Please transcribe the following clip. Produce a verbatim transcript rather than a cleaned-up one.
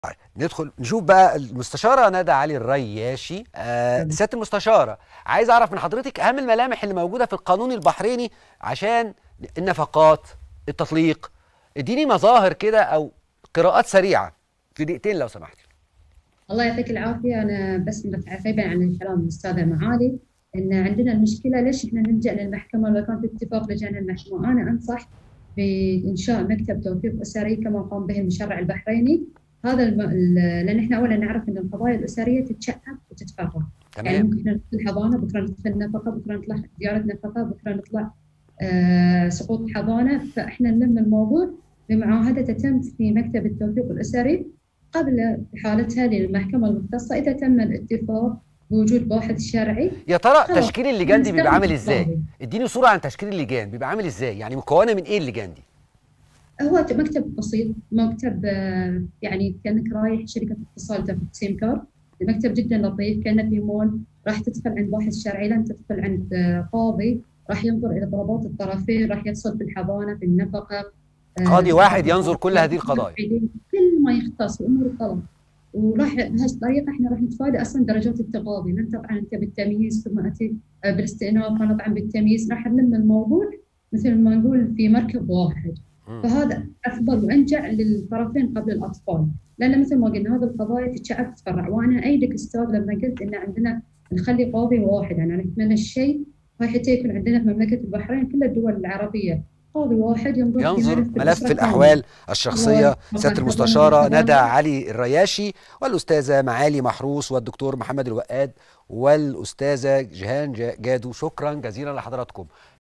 طيب ندخل نشوف بقى المستشاره ندى علي الرياشي. آه تمام. سياده المستشاره، عايز اعرف من حضرتك اهم الملامح اللي موجوده في القانون البحريني عشان النفقات، التطليق. اديني مظاهر كده او قراءات سريعه في دقيقتين لو سمحتي. الله يعطيك العافية. أنا بس متعقبة عن كلام الأستاذة معالي إن عندنا المشكلة ليش إحنا نلجأ للمحكمة لو كان في اتفاق لجان المحكمة. أنا أنصح بإنشاء مكتب توثيق أسري كما قام به المشرع البحريني. هذا الم... ال- لأن إحنا أولا نعرف إن القضايا الأسرية تتشعب وتتفرع. يعني تمام. ممكن إحنا ندخل حضانة بكرة ندخل نفقة، بكرة نطلع زيارة نفقة، بكرة نطلع آه سقوط حضانة. فإحنا نلم الموضوع بمعاهدة تتم في مكتب التوثيق الأسري قبل إحالتها للمحكمة المختصة. إذا تم الاتفاق بوجود باحث شرعي يا ترى خلاص تشكيل اللجان دي بيبقى نستخدم عامل ازاي؟ القاضي. اديني صوره عن تشكيل اللجان، بيبقى عامل ازاي؟ يعني مكونه من ايه اللجان دي؟ هو مكتب بسيط، مكتب آه، يعني كأنك رايح شركة اتصال تاخذ سيم كارد. المكتب جدا لطيف كأنه في مول. راح تدخل عند باحث شرعي، لن تدخل عند آه، قاضي. راح ينظر إلى طلبات الطرفين، راح يفصل في الحضانة، في النفقة، آه، قاضي في واحد خطاب ينظر كل الطلاق، هذه القضايا. كل ما يختص بأمور الطلاق. وراح بهالطريقه احنا راح نتفادى اصلا درجات التقاضي، لان طبعا انت بالتمييز ثم اتي آه، بالاستئناف، انا طبعا بالتمييز. راح نلم الموضوع مثل ما نقول في مركب واحد. مم. فهذا افضل وانجع للطرفين قبل الاطفال، لان مثل ما قلنا هذه القضايا تتشعب تتفرع. وانا ايدك استاذ لما قلت ان عندنا نخلي قاضي واحد. يعني انا اتمنى الشيء هاي حتى يكون عندنا في مملكه البحرين كل الدول العربيه قاضي واحد ينظر في ينظر ملف ملف الاسره كامله. الأحوال الشخصية. سيادة المستشارة ندى الحضانه. علي الرياشي والأستاذة معالي محروس والدكتور محمد الوقاد والأستاذة جيهان جا- جادو، شكرا جزيلا لحضراتكم.